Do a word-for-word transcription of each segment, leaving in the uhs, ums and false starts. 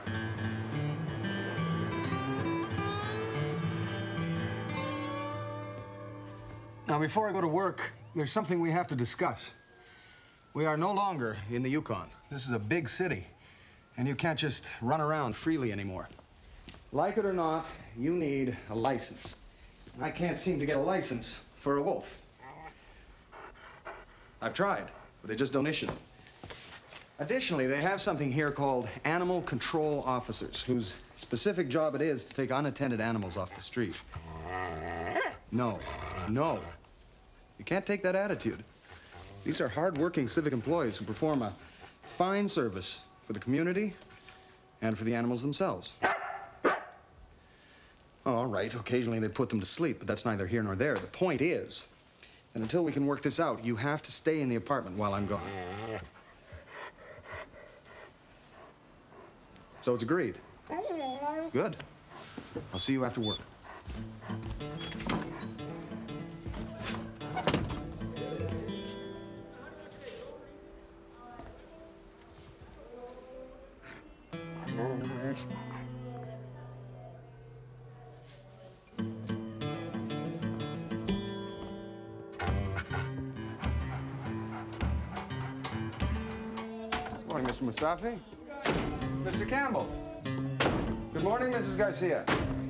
Now, before I go to work, there's something we have to discuss. We are no longer in the Yukon. This is a big city, and you can't just run around freely anymore. Like it or not, you need a license. I can't seem to get a license for a wolf. I've tried, but they just don't issue them. Additionally, they have something here called animal control officers, whose specific job it is to take unattended animals off the street. No, no. You can't take that attitude. These are hard-working civic employees who perform a fine service for the community and for the animals themselves. Oh, all right, occasionally they put them to sleep, but that's neither here nor there. The point is that until we can work this out, you have to stay in the apartment while I'm gone. So it's agreed. Good. I'll see you after work. Morning, Mister Mustafi. Mister Campbell. Good morning, Missus Garcia.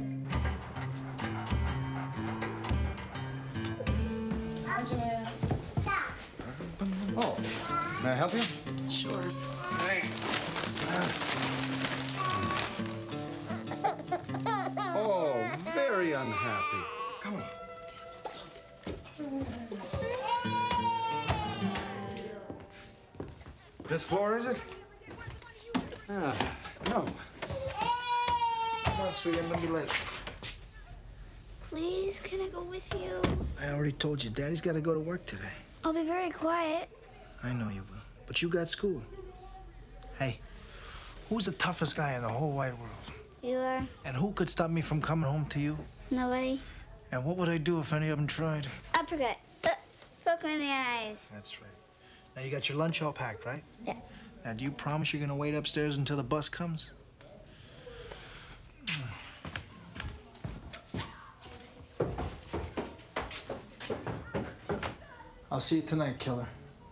Oh, may I help you? Sure. Hey. Oh, very unhappy. Come on. This floor, is it? Ah, no. Come on, sweetie, I'm gonna be late. Please, can I go with you? I already told you, Daddy's gotta go to work today. I'll be very quiet. I know you will, but you got school. Hey, who's the toughest guy in the whole wide world? You are? And who could stop me from coming home to you? Nobody. And what would I do if any of them tried? Uppercut. Uh, poke me in the eyes. That's right. Now, you got your lunch all packed, right? Yeah. Now, do you promise you're gonna wait upstairs until the bus comes? I'll see you tonight, killer.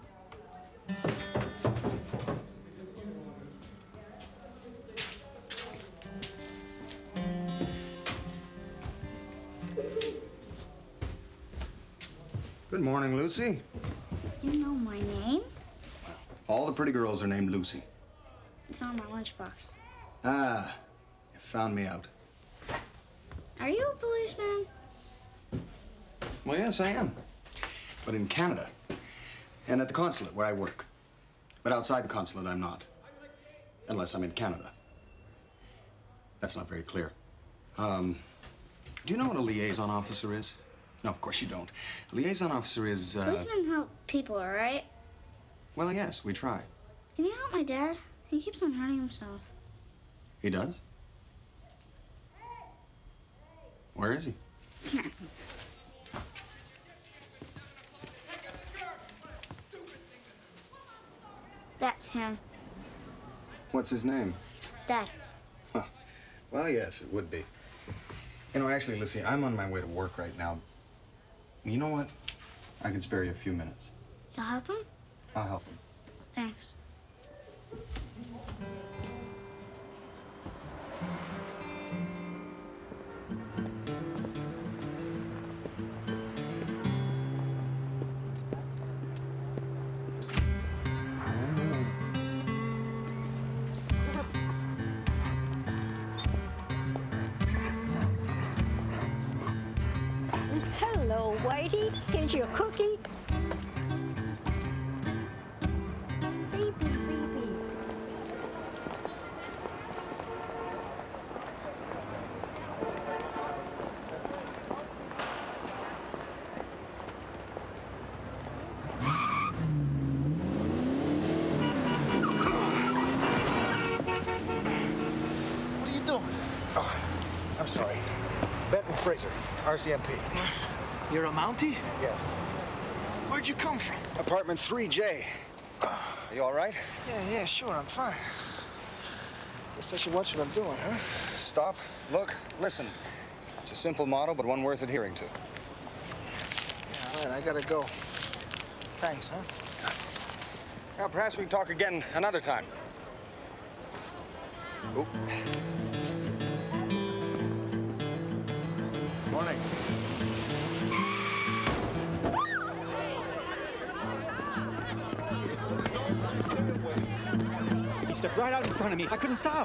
Good morning, Lucy. You know my name? All the pretty girls are named Lucy. It's on my lunchbox. Ah, you found me out. Are you a policeman? Well, yes, I am. But in Canada. And at the consulate where I work. But outside the consulate, I'm not. Unless I'm in Canada. That's not very clear. Um, do you know what a liaison officer is? No, of course you don't. A liaison officer is, uh... Policemen help people, all right? Well, yes, we try. Can you help my dad? He keeps on hurting himself. He does? Where is he? That's him. What's his name? Dad. Huh. Well, yes, it would be. You know, actually, Lucy, I'm on my way to work right now. You know what? I can spare you a few minutes. You'll help him? I'll help him. Thanks. Hello, Whitey. Here's your cookie. Baby, baby. What are you doing? Oh, I'm sorry. Benton Fraser, R C M P. You're a Mountie? Yes. Where'd you come from? Apartment three J. Are you all right? Yeah, yeah, sure, I'm fine. Guess I should watch what I'm doing, huh? Stop, look, listen. It's a simple motto, but one worth adhering to. Yeah, all right, I gotta go. Thanks, huh? Now, perhaps we can talk again another time. Oh. Morning. He stepped right out in front of me. I couldn't stop.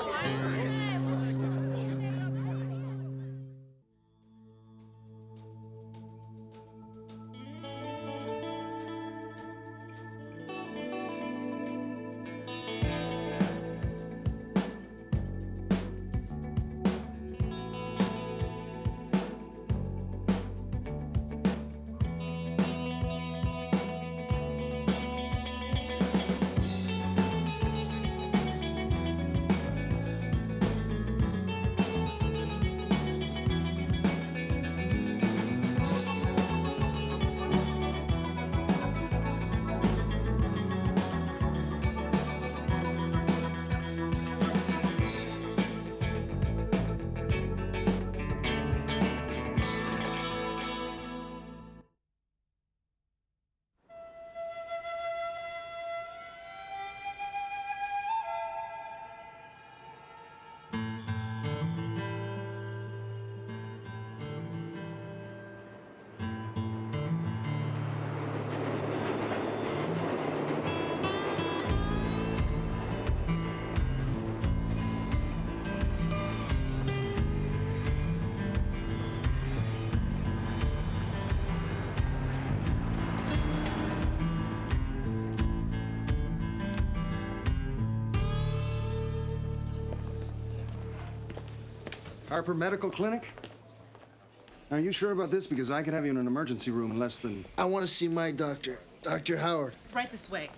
Harper Medical Clinic? Are you sure about this? Because I could have you in an emergency room in less than... I want to see my doctor, Doctor Howard. Right this way.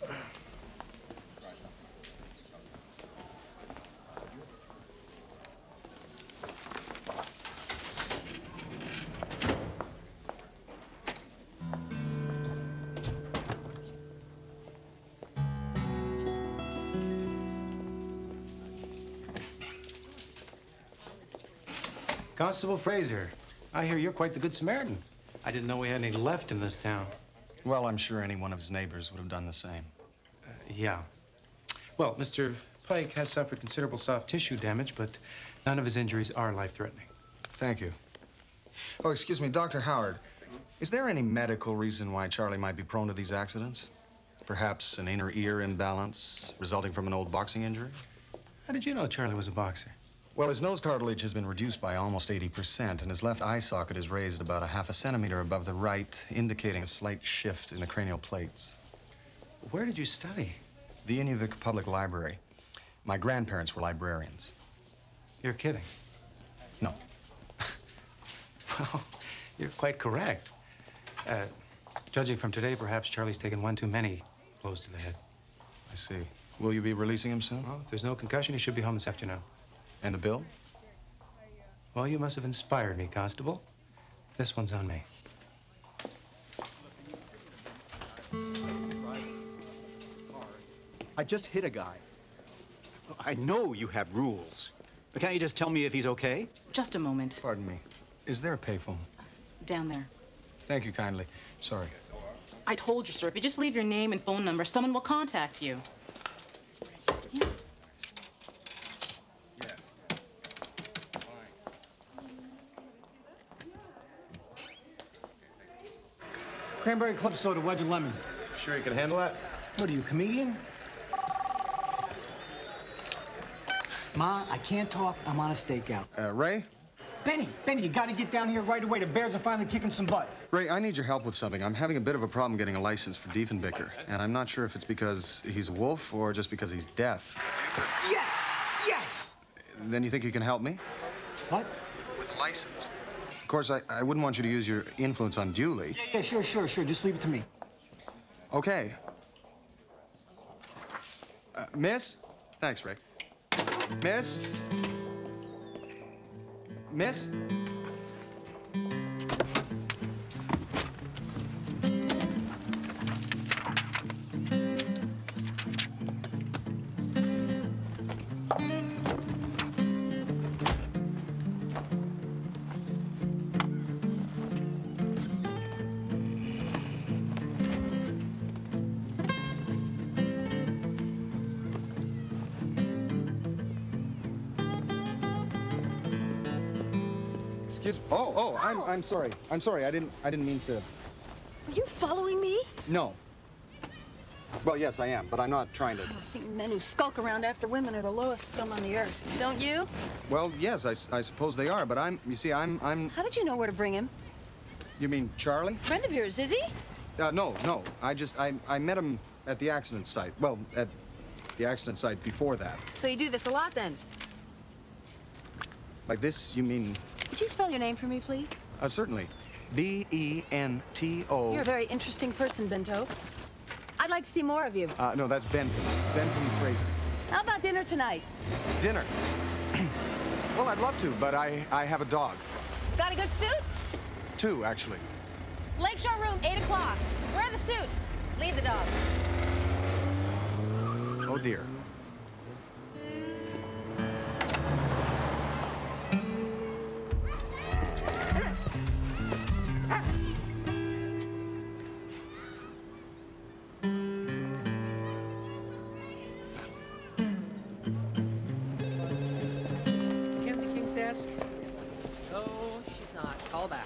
Constable Fraser, I hear you're quite the good Samaritan. I didn't know we had any left in this town. Well, I'm sure any one of his neighbors would have done the same. Uh, yeah. Well, Mister Pike has suffered considerable soft tissue damage, but none of his injuries are life-threatening. Thank you. Oh, excuse me, Doctor Howard. Is there any medical reason why Charlie might be prone to these accidents? Perhaps an inner ear imbalance resulting from an old boxing injury? How did you know Charlie was a boxer? Well, his nose cartilage has been reduced by almost eighty percent, and his left eye socket is raised about a half a centimeter above the right, indicating a slight shift in the cranial plates. Where did you study? The Inuvik Public Library. My grandparents were librarians. You're kidding. No. Well, you're quite correct. Uh, judging from today, perhaps Charlie's taken one too many blows to the head. I see. Will you be releasing him soon? Well, if there's no concussion, he should be home this afternoon. And the bill? Well, you must have inspired me, Constable. This one's on me. I just hit a guy. I know you have rules. But can't you just tell me if he's okay? Just a moment. Pardon me. Is there a payphone? Down there. Thank you kindly. Sorry. I told you, sir, if you just leave your name and phone number, someone will contact you. Yeah. Cranberry club soda, wedge of lemon. Sure you can handle that? What are you, a comedian? Ma, I can't talk. I'm on a stakeout. Uh, Ray? Benny, Benny, you gotta get down here right away. The Bears are finally kicking some butt. Ray, I need your help with something. I'm having a bit of a problem getting a license for Diefenbaker, and I'm not sure if it's because he's a wolf or just because he's deaf. Yes! Yes! Then you think you can help me? What? With a license. Of course, I, I wouldn't want you to use your influence unduly. Yeah, yeah, sure, sure, sure. Just leave it to me. Okay. Uh, miss? Thanks, Ray. Miss? Miss? Excuse. Oh, oh, I'm, I'm sorry. I'm sorry. I didn't, I didn't mean to. Are you following me? No. Well, yes, I am, but I'm not trying to. I think men who skulk around after women are the lowest scum on the earth. Don't you? Well, yes, I, s- I suppose they are, but I'm. You see, I'm, I'm. How did you know where to bring him? You mean Charlie? Friend of yours, is he? Uh, no, no. I just, I, I met him at the accident site. Well, at the accident site before that. So you do this a lot then? Like this, you mean? Would you spell your name for me, please? Uh, certainly. B E N T O. You're a very interesting person, Bento. I'd like to see more of you. Uh, no, that's Benton. Benton Fraser. How about dinner tonight? Dinner. Well, I'd love to, but I, I have a dog. Got a good suit? Two, actually. Lakeshore room, eight o'clock. Wear the suit. Leave the dog. Oh, dear. Mackenzie King's desk? No, she's not. Call back.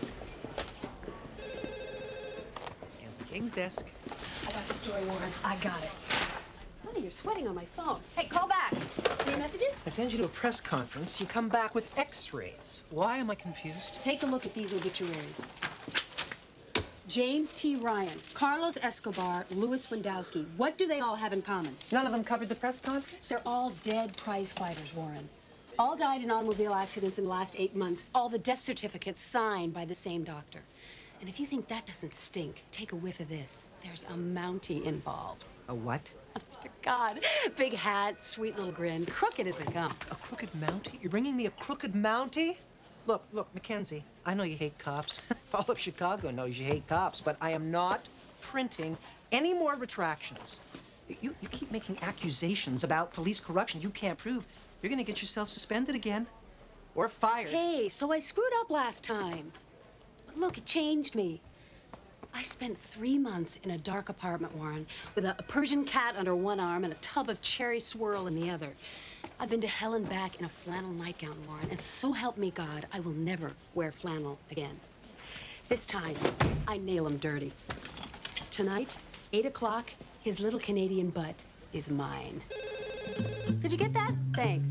Mackenzie King's desk. I got the story, Warren. I got it. Honey, you're sweating on my phone. Hey, call back. Any messages? I send you to a press conference. You come back with x-rays. Why am I confused? Take a look at these obituaries. James T. Ryan, Carlos Escobar, Louis Wendowski. What do they all have in common? None of them covered the press conference? They're all dead prize fighters, Warren. All died in automobile accidents in the last eight months. All the death certificates signed by the same doctor. And if you think that doesn't stink, take a whiff of this. There's a Mountie involved. A what? Honest to God. Big hat, sweet little grin, crooked as they come. A crooked Mountie? You're bringing me a crooked Mountie? Look, look, Mackenzie, I know you hate cops. All of Chicago knows you hate cops, but I am not printing any more retractions. You, you keep making accusations about police corruption you can't prove. You're gonna get yourself suspended again. Or fired. Hey, so I screwed up last time. But look, it changed me. I spent three months in a dark apartment, Warren, with a, a Persian cat under one arm and a tub of cherry swirl in the other. I've been to hell and back in a flannel nightgown, Warren, and so help me God, I will never wear flannel again. This time, I nail him dirty. Tonight, eight o'clock, his little Canadian butt is mine. Could you get that? Thanks.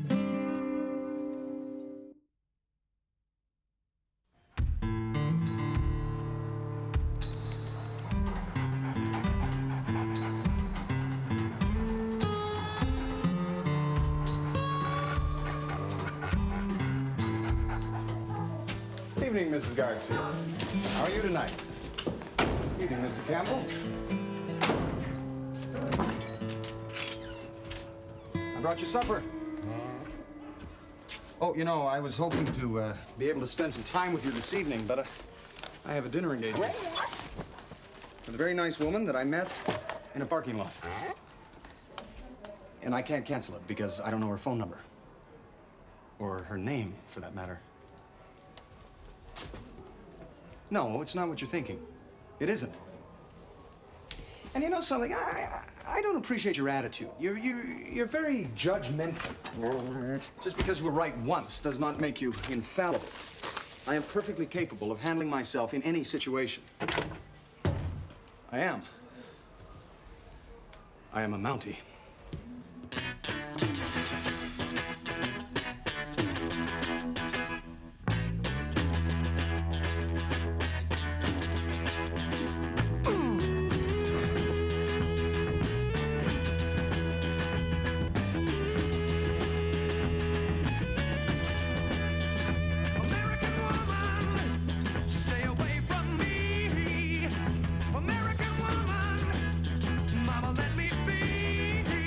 Evening, Missus Garcia. How are you tonight? Evening, Mister Campbell. I brought you supper. Oh, you know, I was hoping to uh, be able to spend some time with you this evening, but uh, I have a dinner engagement with a very nice woman that I met in a parking lot. And I can't cancel it because I don't know her phone number. Or her name, for that matter. No, it's not what you're thinking. It isn't. And you know something? I, I, I don't appreciate your attitude. You're, you're, you're very judgmental. Just because we're right once does not make you infallible. I am perfectly capable of handling myself in any situation. I am. I am a Mountie. Mama, let me be.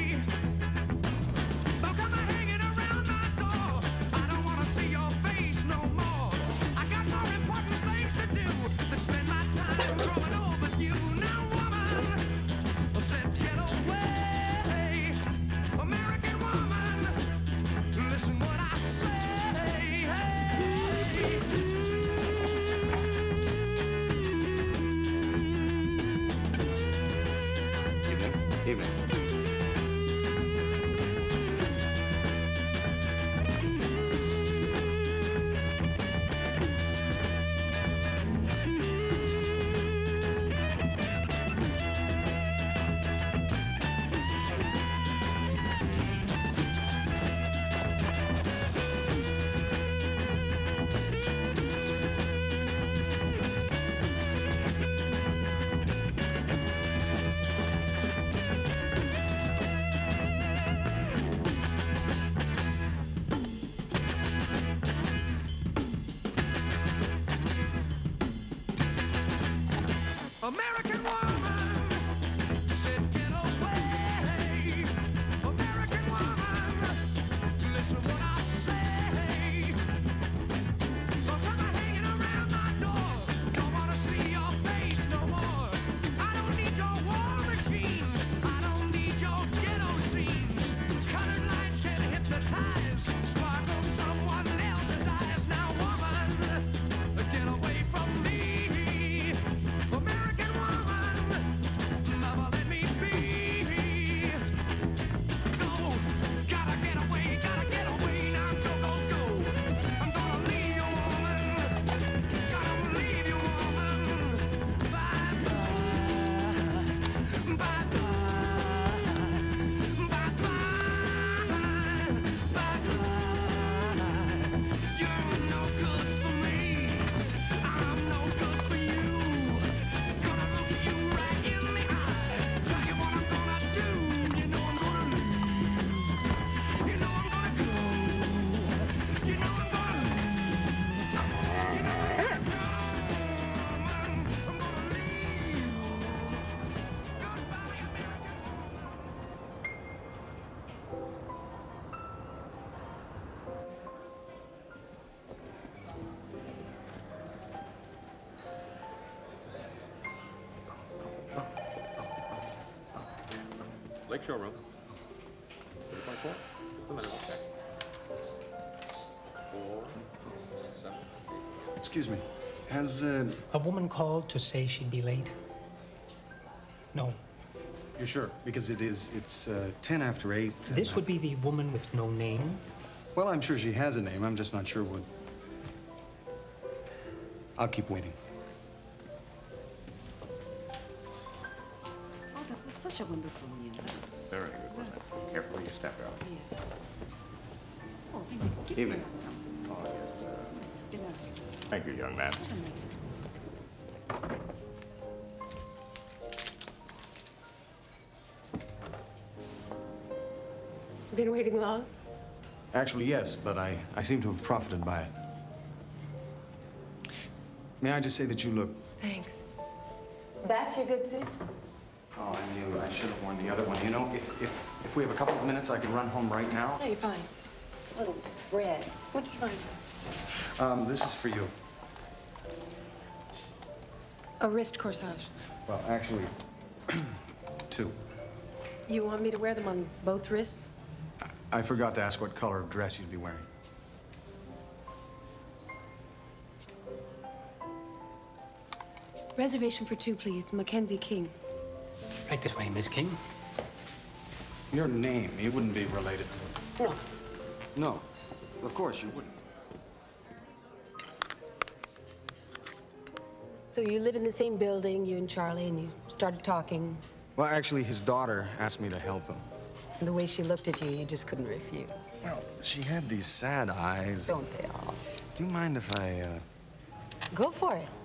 Lake Showroom. three point four. Just a minute, okay. Four, seven, eight. Excuse me. Has, uh... A woman called to say she'd be late? No. You're sure? Because it is, it's uh, ten after eight. This would be the woman with no name? Well, I'm sure she has a name. I'm just not sure what. I'll keep waiting. Oh, that was such a wonderful meal. Very good, wasn't it? Careful, you step out. Yes. Oh, maybe give Evening. me something. Oh, yes, uh, It's dinner. Thank you, young man. What a nice. Been waiting long? Actually, yes, but I, I seem to have profited by it. May I just say that you look... Thanks. That's your good suit? Oh, I knew I should have worn the other one. You know, if, if, if we have a couple of minutes, I could run home right now. No, you're fine. Little bread. What did you find? Um, this is for you. A wrist corsage. Well, actually, two. You want me to wear them on both wrists? I forgot to ask what color of dress you'd be wearing. Reservation for two, please. Mackenzie King. Right this way, Miss King. Your name, you wouldn't be related to... No. No, of course you wouldn't. So you live in the same building, you and Charlie, and you started talking. Well, actually, his daughter asked me to help him. And the way she looked at you, you just couldn't refuse. Well, she had these sad eyes. Don't they all? Do you mind if I, uh... Go for it.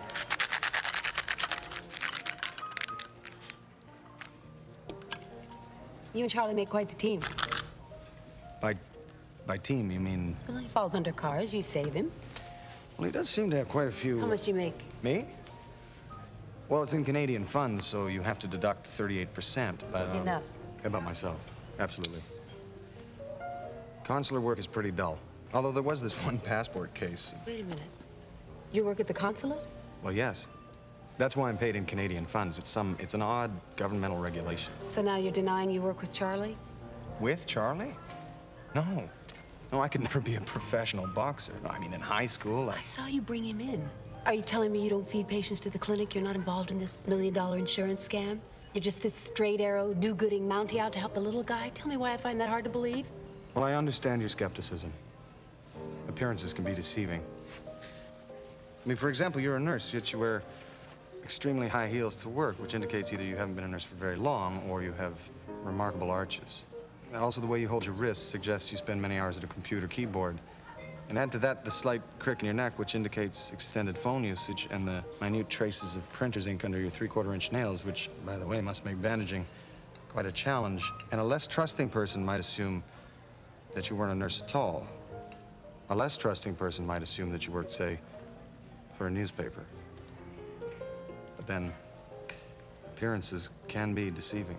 You and Charlie make quite the team. By... by team, you mean... Well, he falls under cars, you save him. Well, he does seem to have quite a few... How much do you make? Me? Well, it's in Canadian funds, so you have to deduct thirty-eight percent, but... um, Enough. About myself, absolutely. Consular work is pretty dull. Although there was this one passport case. Wait a minute. You work at the consulate? Well, yes. That's why I'm paid in Canadian funds. It's some, it's an odd governmental regulation. So now you're denying you work with Charlie? With Charlie? No. No, I could never be a professional boxer. No, I mean, in high school, I... I saw you bring him in. Are you telling me you don't feed patients to the clinic? You're not involved in this million dollar insurance scam? You're just this straight arrow, do-gooding Mountie out to help the little guy? Tell me why I find that hard to believe. Well, I understand your skepticism. Appearances can be deceiving. I mean, for example, you're a nurse, yet you wear extremely high heels to work, which indicates either you haven't been a nurse for very long or you have remarkable arches. Also, the way you hold your wrists suggests you spend many hours at a computer keyboard. And add to that the slight crick in your neck, which indicates extended phone usage, and the minute traces of printer's ink under your three-quarter inch nails, which, by the way, must make bandaging quite a challenge. And a less trusting person might assume that you weren't a nurse at all. A less trusting person might assume that you worked, say, for a newspaper. But then, appearances can be deceiving.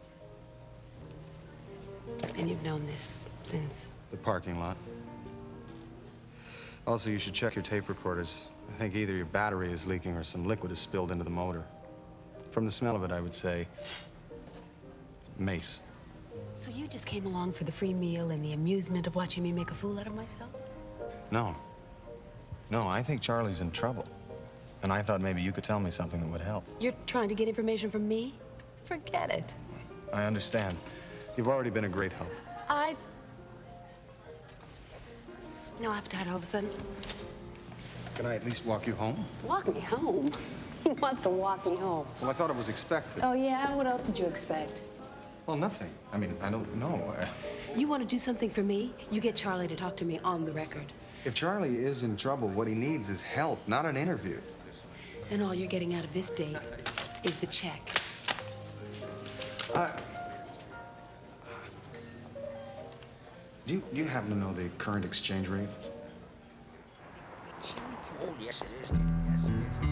And you've known this since... The parking lot. Also, you should check your tape recorders. I think either your battery is leaking or some liquid is spilled into the motor. From the smell of it, I would say it's mace. So you just came along for the free meal and the amusement of watching me make a fool out of myself? No. No, I think Charlie's in trouble. And I thought maybe you could tell me something that would help. You're trying to get information from me? Forget it. I understand. You've already been a great help. I've... no appetite all of a sudden. Can I at least walk you home? Walk me home? He wants to walk me home. Well, I thought it was expected. Oh, yeah? What else did you expect? Well, nothing. I mean, I don't know. I... You want to do something for me? You get Charlie to talk to me on the record. If Charlie is in trouble, what he needs is help, not an interview. Then all you're getting out of this date is the check. Uh, do, you, do you happen to know the current exchange rate? Oh, yes, it is. Yes, it is.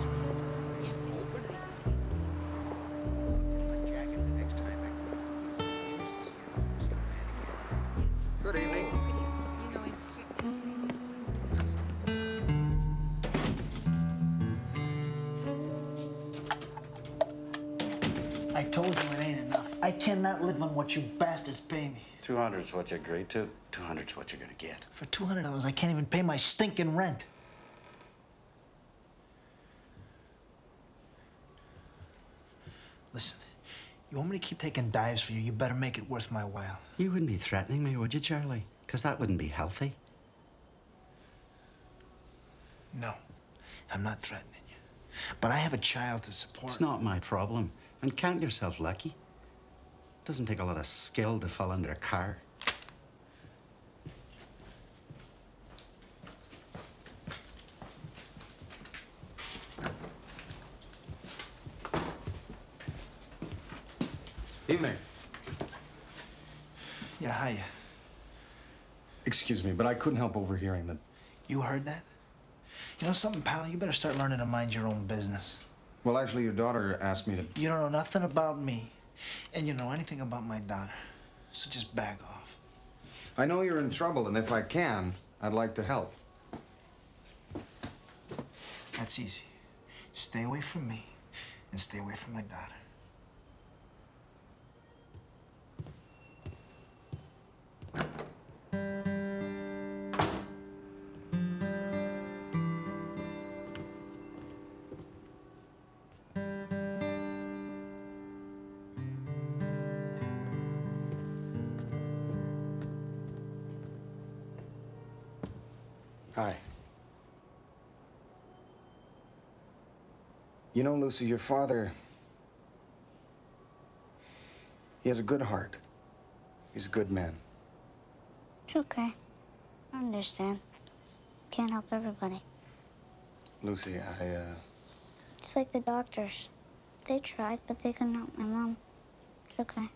Good evening. I told you it ain't enough. I cannot live on what you bastards pay me. two hundred is what you agreed to. two hundred is what you're gonna get. For two hundred dollars, I can't even pay my stinking rent. Listen, you want me to keep taking dives for you, you better make it worth my while. You wouldn't be threatening me, would you, Charlie? Because that wouldn't be healthy. No, I'm not threatening you. But I have a child to support. It's not my problem. And count yourself lucky. It doesn't take a lot of skill to fall under a car. Evening. Yeah, hiya. Excuse me, but I couldn't help overhearing that. You heard that? You know something, pal? You better start learning to mind your own business. Well, actually, your daughter asked me to... You don't know nothing about me, and you know anything about my daughter. So just back off. I know you're in trouble, and if I can, I'd like to help. That's easy. Stay away from me, and stay away from my daughter. Hi. You know, Lucy, your father... He has a good heart. He's a good man. It's okay. I understand. Can't help everybody. Lucy, I, uh... It's like the doctors. They tried, but they couldn't help my mom. It's okay.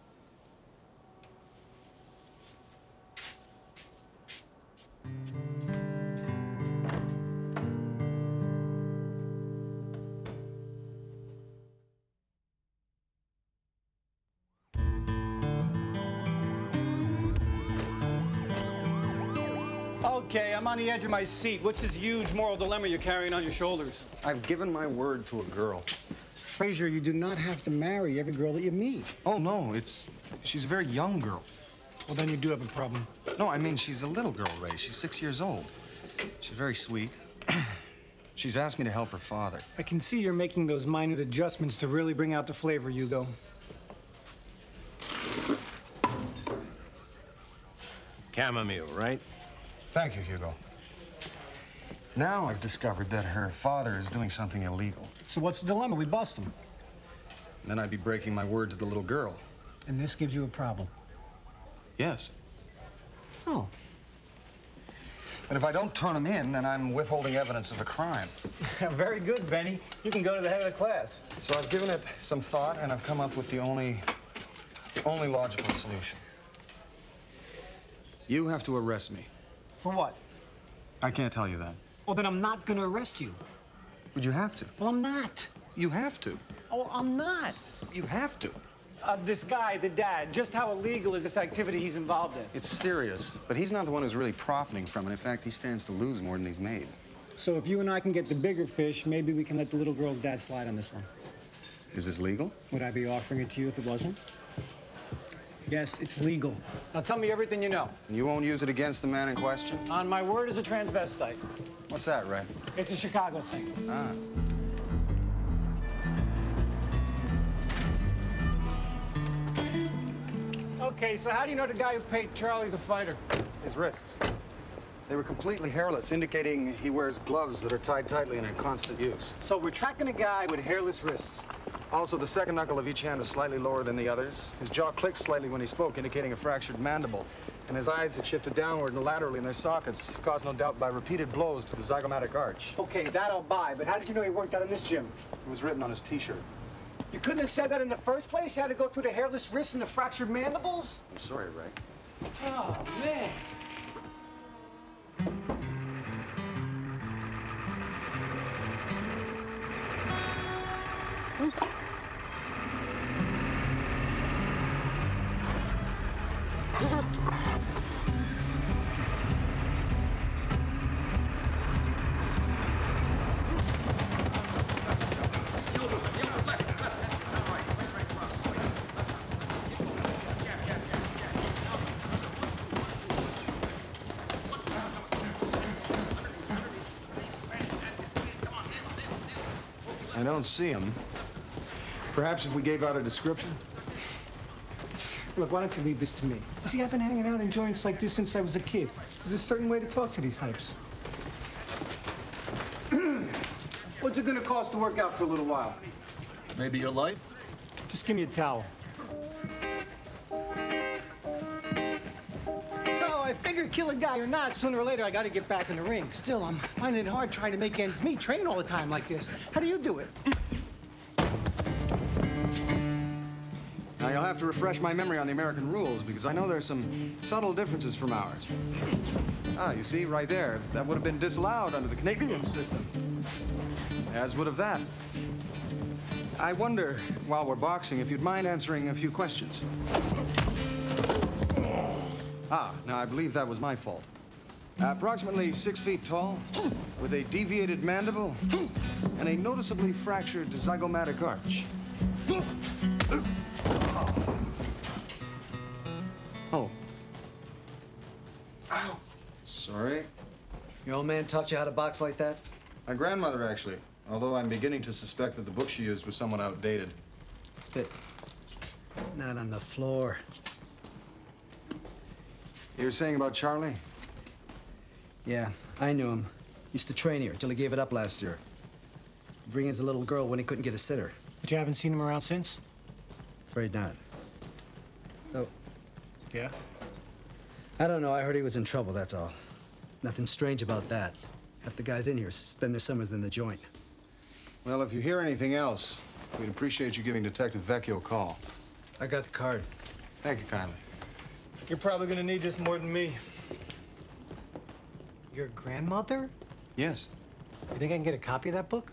Okay, I'm on the edge of my seat. What's this huge moral dilemma you're carrying on your shoulders? I've given my word to a girl. Fraser, you do not have to marry every girl that you meet. Oh, no, it's... She's a very young girl. Well, then you do have a problem. No, I mean, she's a little girl, Ray. She's six years old. She's very sweet. She's asked me to help her father. I can see you're making those minute adjustments to really bring out the flavor, Hugo. Chamomile, right? Thank you, Hugo. Now I've discovered that her father is doing something illegal. So what's the dilemma? We bust him. Then I'd be breaking my word to the little girl. And this gives you a problem? Yes. Oh. But if I don't turn him in, then I'm withholding evidence of a crime. Very good, Benny. You can go to the head of the class. So I've given it some thought, and I've come up with the only, the only logical solution. You have to arrest me. For what? I can't tell you that. Well, then I'm not gonna arrest you. But you have to. Well, I'm not. You have to. Oh, I'm not. You have to. Uh, this guy, the dad, just how illegal is this activity he's involved in? It's serious, but he's not the one who's really profiting from it. In fact, he stands to lose more than he's made. So if you and I can get the bigger fish, maybe we can let the little girl's dad slide on this one. Is this legal? Would I be offering it to you if it wasn't? Yes, it's legal. Now tell me everything you know. And you won't use it against the man in question? On my word as a transvestite. What's that, Ray? It's a Chicago thing. Ah. Okay, so how do you know the guy who paid Charlie the fighter? His wrists. They were completely hairless, indicating he wears gloves that are tied tightly and in constant use. So we're tracking a guy with hairless wrists. Also, the second knuckle of each hand is slightly lower than the others. His jaw clicked slightly when he spoke, indicating a fractured mandible. And his eyes had shifted downward and laterally in their sockets, caused no doubt by repeated blows to the zygomatic arch. Okay, that I'll buy, but how did you know he worked out in this gym? It was written on his T-shirt. You couldn't have said that in the first place? You had to go through the hairless wrists and the fractured mandibles? I'm sorry, Ray. Oh, man. don't see him. Perhaps if we gave out a description? Look, why don't you leave this to me? You see, I've been hanging out in joints like this since I was a kid. There's a certain way to talk to these types. What's it gonna cost to work out for a little while? Maybe your life? Just give me a towel. So I figure kill a guy or not, sooner or later I gotta get back in the ring. Still, I'm finding it hard trying to make ends meet, training all the time like this. How do you do it? Now, you'll have to refresh my memory on the American rules, because I know there's some subtle differences from ours. Ah, you see, right there, that would have been disallowed under the Canadian system. As would have that. I wonder, while we're boxing, if you'd mind answering a few questions. Ah, now I believe that was my fault. Approximately six feet tall, with a deviated mandible, and a noticeably fractured zygomatic arch. Oh. Ow. Sorry. Your old man taught you how to box like that? My grandmother, actually. Although I'm beginning to suspect that the book she used was somewhat outdated. Spit. Not on the floor. You were saying about Charlie? Yeah, I knew him. Used to train here till he gave it up last year. Bring his little girl when he couldn't get a sitter. But you haven't seen him around since? Afraid not. Oh. Yeah? I don't know. I heard he was in trouble, that's all. Nothing strange about that. Half the guys in here spend their summers in the joint. Well, if you hear anything else, we'd appreciate you giving Detective Vecchio a call. I got the card. Thank you kindly. You're probably gonna need this more than me. Your grandmother? Yes. You think I can get a copy of that book?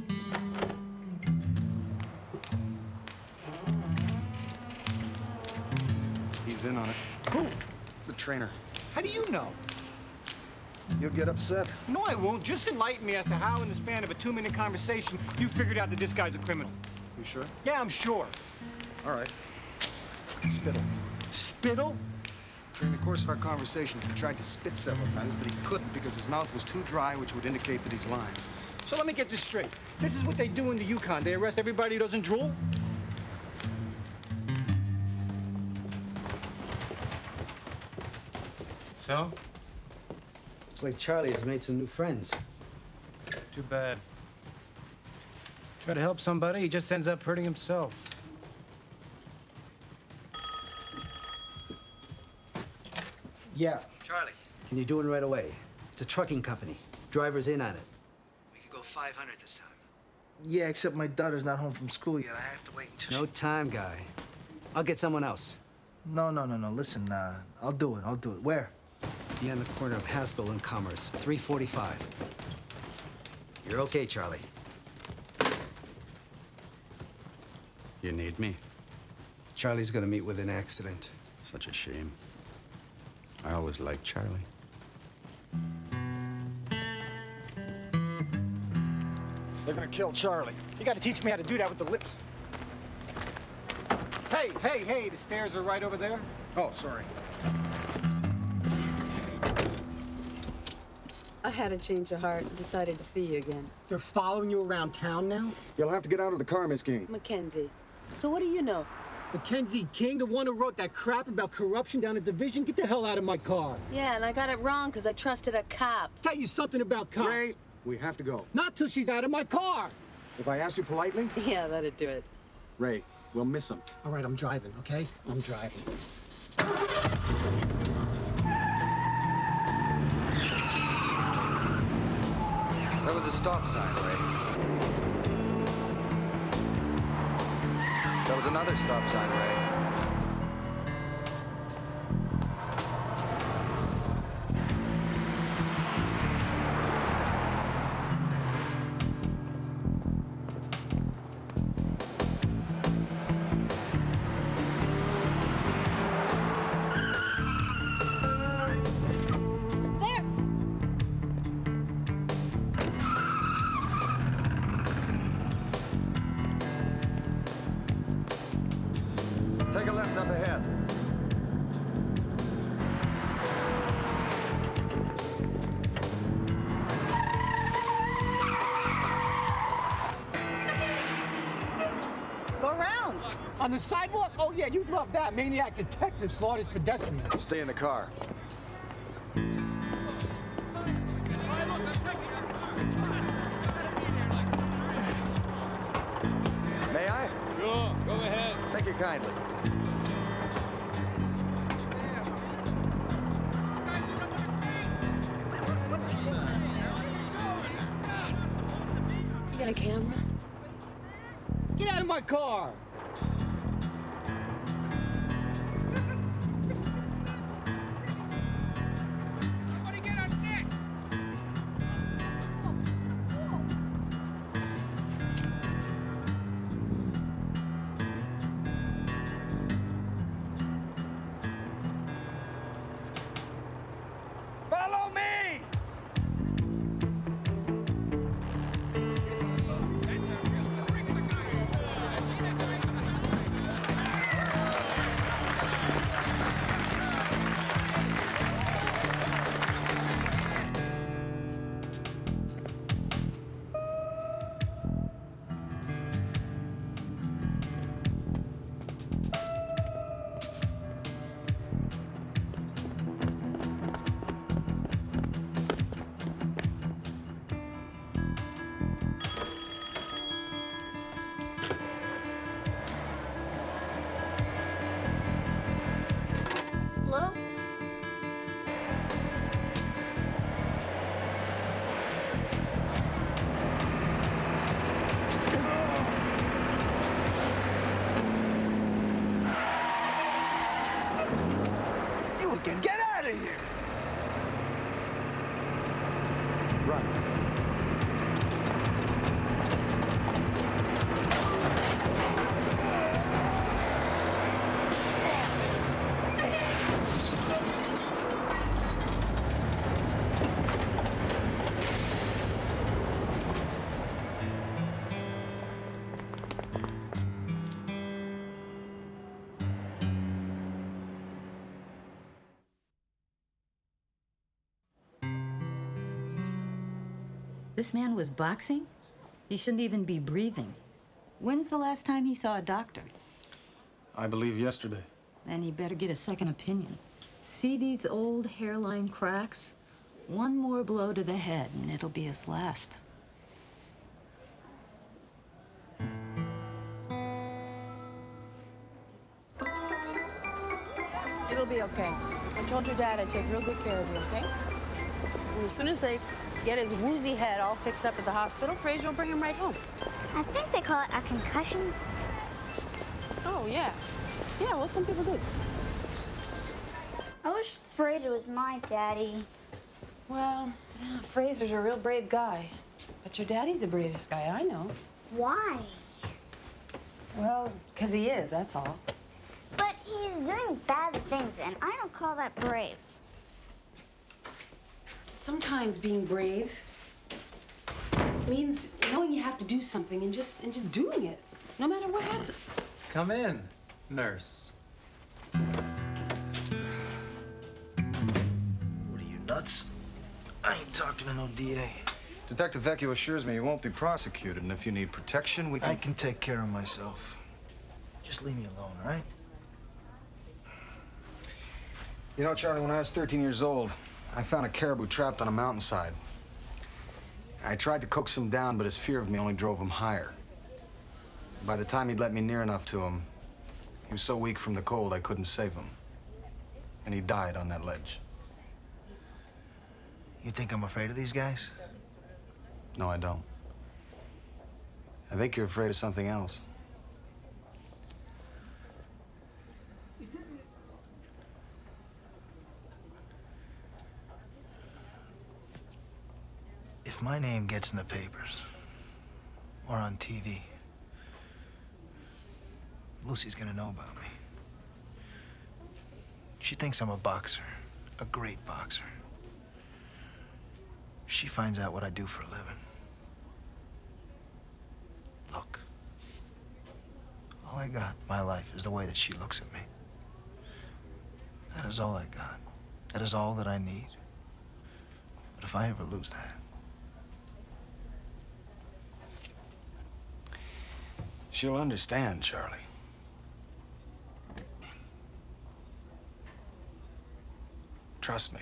He's in on it. Who? The trainer. How do you know? You'll get upset. No, I won't. Just enlighten me as to how, in the span of a two-minute conversation, you figured out that this guy's a criminal. You sure? Yeah, I'm sure. All right. Spittle. Spittle? During the course of our conversation, he tried to spit several times, but he couldn't because his mouth was too dry, which would indicate that he's lying. So let me get this straight. This is what they do in the Yukon. They arrest everybody who doesn't drool? So? Looks like Charlie has made some new friends. Too bad. Try to help somebody, he just ends up hurting himself. Yeah. Charlie. Can you do it right away? It's a trucking company. Driver's in on it. We could go five hundred this time. Yeah, except my daughter's not home from school yet. I have to wait until No time, guy. I'll get someone else. No, no, no, no. Listen, uh, I'll do it. I'll do it. Where? Be on the corner of Haskell and Commerce, three forty-five. You're okay, Charlie. You need me? Charlie's gonna meet with an accident. Such a shame. I always liked Charlie. They're gonna kill Charlie. You gotta teach me how to do that with the lips. Hey, hey, hey, the stairs are right over there. Oh, sorry. I had a change of heart and decided to see you again. They're following you around town now? You'll have to get out of the car, Miss King. Mackenzie. So what do you know? Mackenzie King, the one who wrote that crap about corruption down at Division? Get the hell out of my car. Yeah, and I got it wrong because I trusted a cop. Tell you something about cops. Ray, we have to go. Not till she's out of my car. If I asked you politely? Yeah, that'd do it. Ray, we'll miss him. All right, I'm driving, okay? I'm driving. That was a stop sign, Ray. That was another stop sign, Ray. On the sidewalk? Oh, yeah, you'd love that. Maniac detective slaughters pedestrians. Stay in the car. May I? Sure, go ahead. Thank you kindly. You got a camera? Get out of my car! Follow me! Hello? You again? Get out of here! Run. This man was boxing? He shouldn't even be breathing. When's the last time he saw a doctor? I believe yesterday. Then he better get a second opinion. See these old hairline cracks? One more blow to the head and it'll be his last. It'll be okay. I told your dad I'd take real good care of you, okay? And as soon as they get his woozy head all fixed up at the hospital, Fraser will bring him right home. I think they call it a concussion. Oh, yeah. Yeah, well, some people do. I wish Fraser was my daddy. Well, yeah, Fraser's a real brave guy. But your daddy's the bravest guy I know. Why? Well, because he is, that's all. But he's doing bad things, and I don't call that brave. Sometimes being brave means knowing you have to do something and just and just doing it, no matter what happens. Come in, nurse. What are you, nuts? I ain't talking to no D A. Detective Vecchio assures me you won't be prosecuted, and if you need protection, we can... I can take care of myself. Just leave me alone, all right? You know, Charlie, when I was thirteen years old, I found a caribou trapped on a mountainside. I tried to coax him down, but his fear of me only drove him higher. By the time he'd let me near enough to him, he was so weak from the cold I couldn't save him. And he died on that ledge. You think I'm afraid of these guys? No, I don't. I think you're afraid of something else. If my name gets in the papers or on T V, Lucy's gonna know about me. She thinks I'm a boxer, a great boxer. She finds out what I do for a living. Look, all I got in my life is the way that she looks at me. That is all I got. That is all that I need. But if I ever lose that, she'll understand, Charlie. Trust me.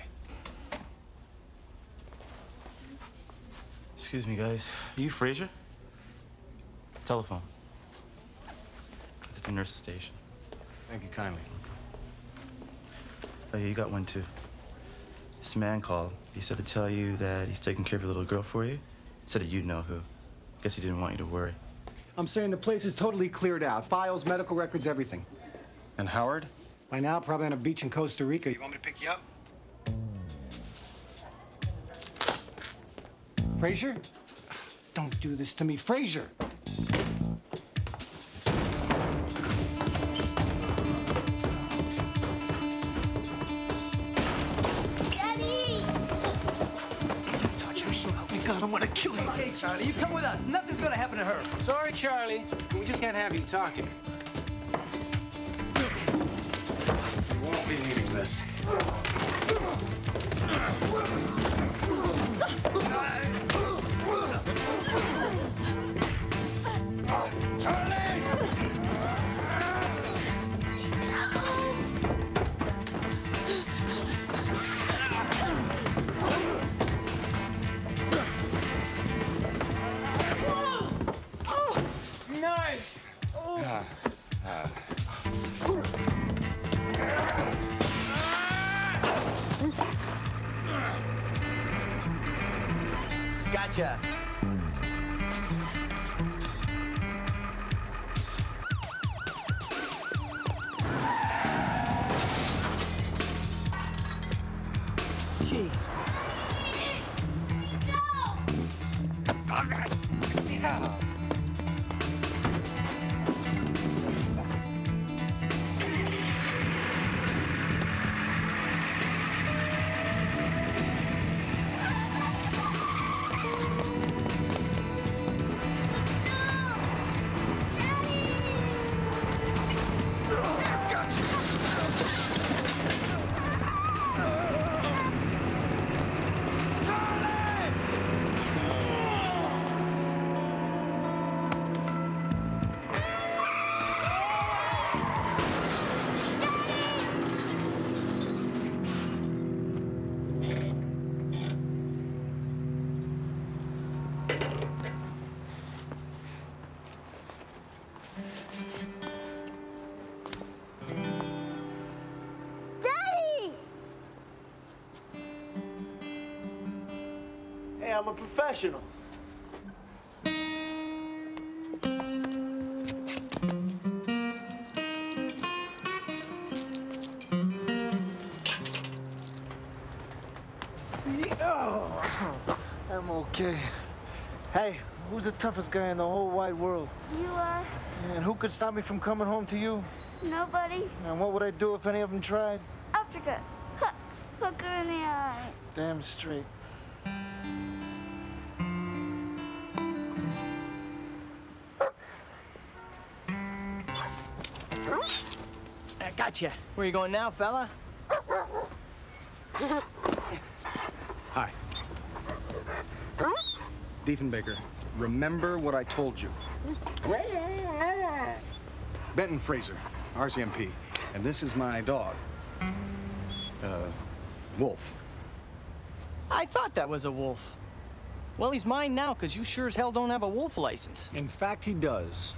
Excuse me, guys. Are you Fraser? Telephone. It's at the nurse's station. Thank you kindly. Oh, yeah, you got one, too. This man called. He said to tell you that he's taking care of your little girl for you. He said that you'd know who. Guess he didn't want you to worry. I'm saying the place is totally cleared out. Files, medical records, everything. And Howard? By now, probably on a beach in Costa Rica. You want me to pick you up? Fraser? Don't do this to me, Fraser! God, I'm gonna kill you. Okay, Charlie, you come with us. Nothing's gonna happen to her. Sorry, Charlie. We just can't have you talking. You won't be needing this. Nice! Oh. Ah, ah. Gotcha. Jeez. Yeah. Hey, I'm a professional. Sweet. Oh, I'm okay. Hey, who's the toughest guy in the whole wide world? You are? And who could stop me from coming home to you? Nobody. And what would I do if any of them tried? Africa. Ha! Look her in the eye. Damn straight. I got you. Where you going now, fella? Hi. Diefenbaker, remember what I told you. Benton Fraser, R C M P. And this is my dog. Uh, Wolf. I thought that was a wolf. Well, he's mine now, because you sure as hell don't have a wolf license. In fact, he does.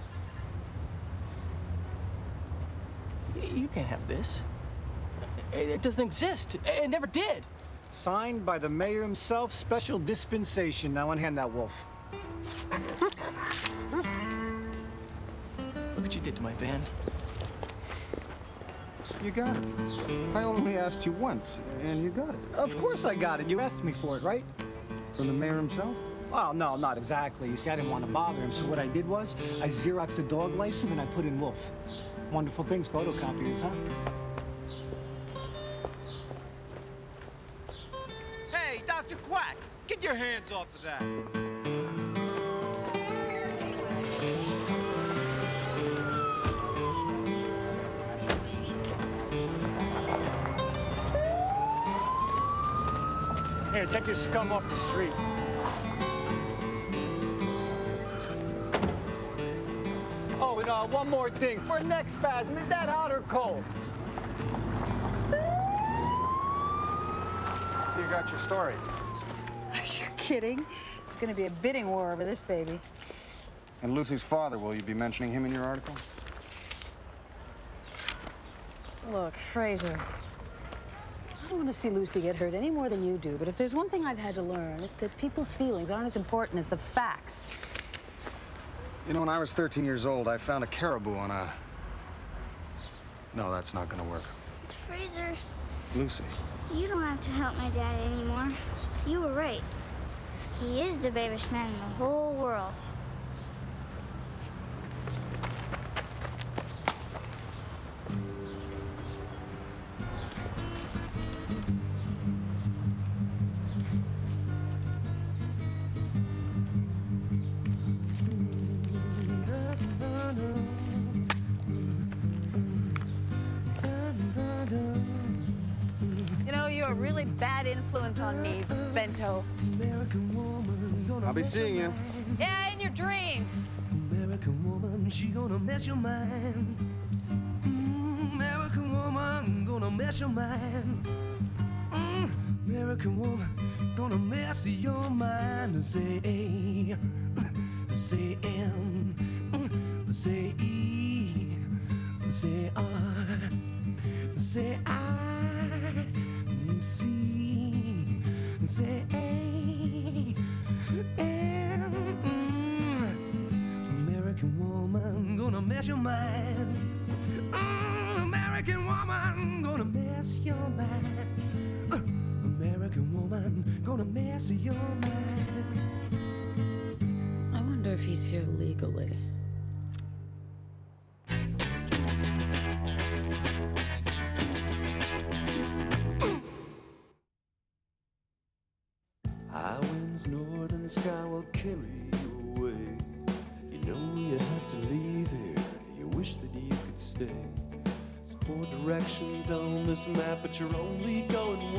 Y- You can't have this. It it doesn't exist. It never did. Signed by the mayor himself, special dispensation. Now unhand that wolf. Look what you did to my van. You got it. I only asked you once, and you got it. Of course I got it. You asked me for it, right? From the mayor himself? Well, no, not exactly. You see, I didn't want to bother him, so what I did was I Xeroxed the dog license and I put in Wolf. Wonderful things, photocopiers, huh? Hey, Doctor Quack, get your hands off of that. Here, take this scum off the street. Oh, and uh, one more thing. For neck spasm, is that hot or cold? you got your story? Are you kidding? There's going to be a bidding war over this baby. And Lucy's father, will you be mentioning him in your article? Look, Fraser, I don't want to see Lucy get hurt any more than you do, but if there's one thing I've had to learn, it's that people's feelings aren't as important as the facts. You know, when I was thirteen years old, I found a caribou on a... No, that's not gonna work. It's Fraser. Lucy. You don't have to help my dad anymore. You were right. He is the babyest man in the whole world. You know, you're a really bad influence on me, Bento. I'll be seeing you. Yeah, in your dreams. American woman, she gonna mess your mind. Mm, American woman, gonna mess your mind. Mm, American woman, gonna mess your mind. Say A, say M, say E, say R, say I, C, say A, M. American woman, gonna mess your mind. Mm, American woman, gonna mess your mind. Uh, American woman, gonna mess your mind. I wonder if he's here legally. High winds, northern sky will carry you away. You know you have to leave here. You wish that you could stay. There's four directions on this map, but you're only going